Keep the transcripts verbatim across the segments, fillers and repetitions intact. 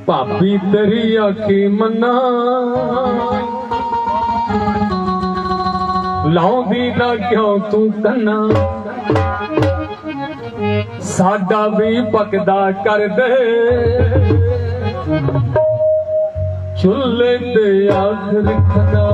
भाभी तेरी आखी मन्ना लाउंदी ना क्यों तू कन्ना साडा भी पकदा कर दे चुल्हे ते आखिर खना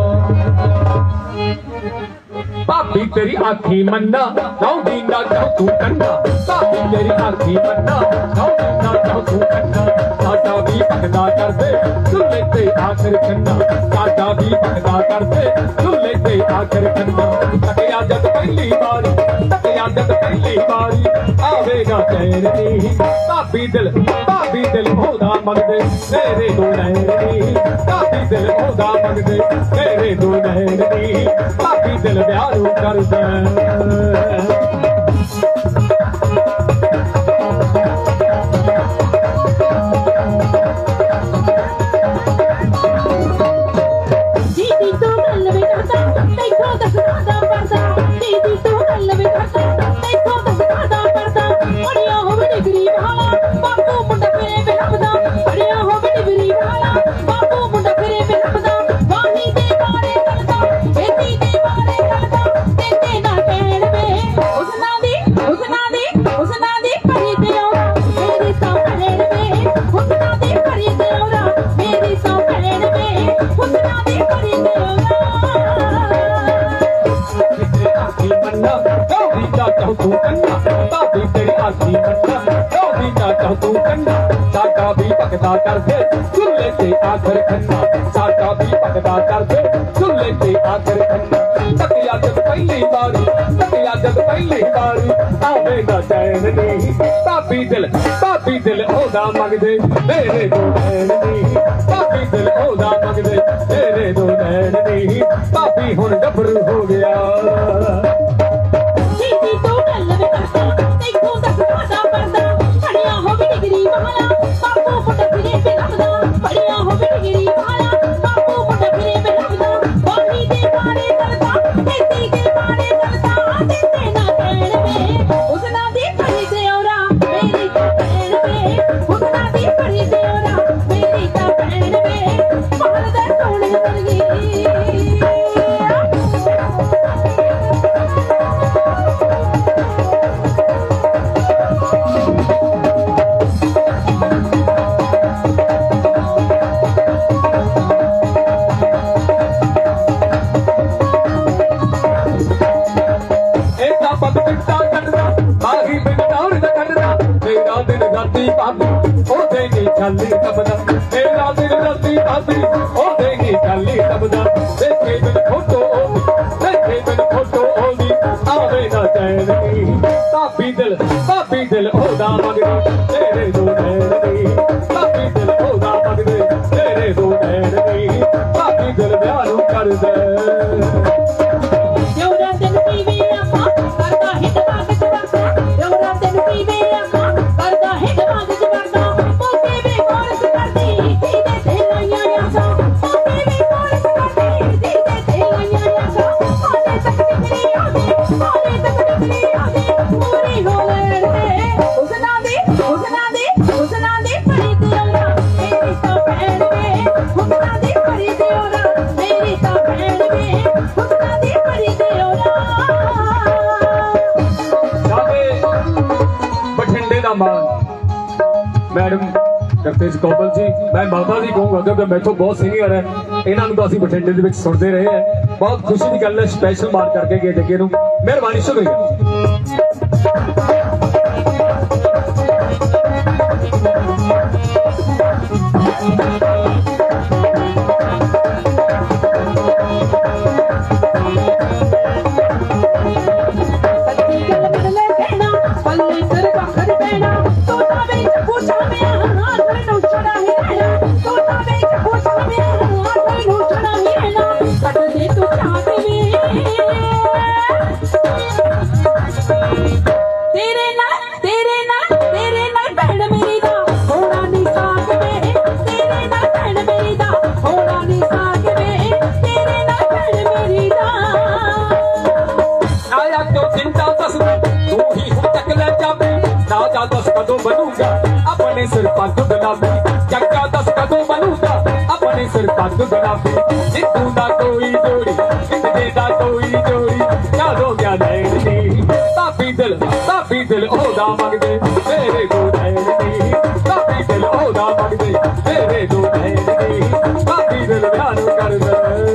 भाभी तेरी आखी मन्ना लाउंदी ना क्यों तू कन्ना भाभी तेरी आखी मन्ना लाउंदी ना क्यों तू कन्ना साडा भी पकदा कर दे चुल्हे ते आखिर खन्ना साडा भी पकदा कर दे चुल्हे ते आखिर खन्ना तकिया जद पहली बारी तकिया जद पहली बारी आवेगा चैन नी भाभी दिल भाभी दिल ओदा मंगदे मेरे दो नैन नी भाभी दिल ओदा मंगदे मेरे दो नैन नी भाभी दिल प्यारू कर दे साडा भी पकदा कर दे चुल्हे ते आखिर खन्ना साडा भी पकदा कर दे चुल्हे ते आखिर खन्ना तकिया जब पहली बारी तकिया जब पहली बारी आवेगा चैन नहीं भाभी दिल भाभी दिल ओदा मंगदे मेरे दो नैन नहीं भाभी दिल ओदा मंगदे मेरे दो नैन नहीं भाभी हुण गभरू हो गया चाली तबदा मेरा दिल रती भाभी ओ देगी चाली तबदा देखे बिन फोटो ओदी देखे बिन फोटो ओदी आवे ना चैन नी भाभी दिल भाभी दिल ओदा मंगदे तेरे दो नैन नी भाभी दिल ओदा मंगदे तेरे दो नैन नी भाभी दिल प्यारू कर दे मैडम जगतेज कौबल जी मैं बाबा जी कहूँगा क्योंकि मैथों बहुत सीनियर है इन्हों तो असीं बठिंडे दे विच सुनते रहे हैं बहुत खुशी की गल है स्पैशल मार करके गए जगे नूं मेहरबानी शुक्रिया तेरे को बनूंगा अपने सिर पग गुलाबी जितू ना कोई जोड़ी जितने ना कोई जोड़ी क्या हो गया नैन दी काफी दिल काफी दिल ओदा मंगदे मेरे को नैन दी काफी दिल ओदा मंगदे मेरे को नैन दी काफी दिल ध्यान कर दे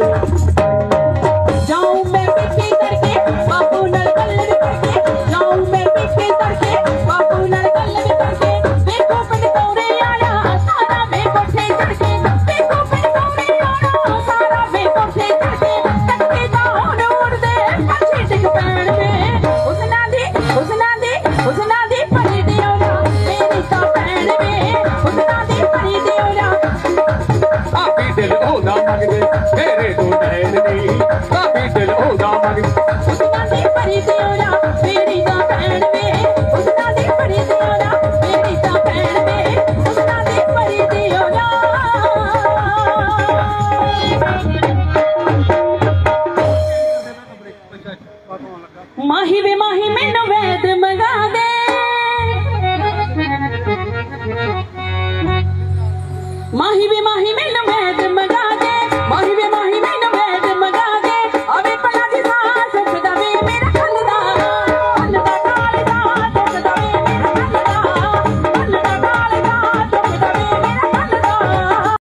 जाऊं मैं पीछे करके बापू नल कल्लर करके जाऊं मैं पीछे करके बापू नल कल्लर करके देखो पिंड तोरे आया सारा वे कोठे चढ़के देखो पिंड तोरे आया सारा वे कोठे चढ़के टक्के दा होन उड़दे पछे टिक पैण में उसना दी उसना दी उसना दी परी दियोला मेरी ता पैण में उसना दी परी दियोला काफी दिल ओदा मंगदे मेरे को नैन दी काफी दिल ओदा मंगदे उसना दी परी दियोला मेरी ता पैण में उसना दी परी दियोला मेरी ता पैण में उसना दी परी दियोला माही वे माही मैनू वैद मंगा दे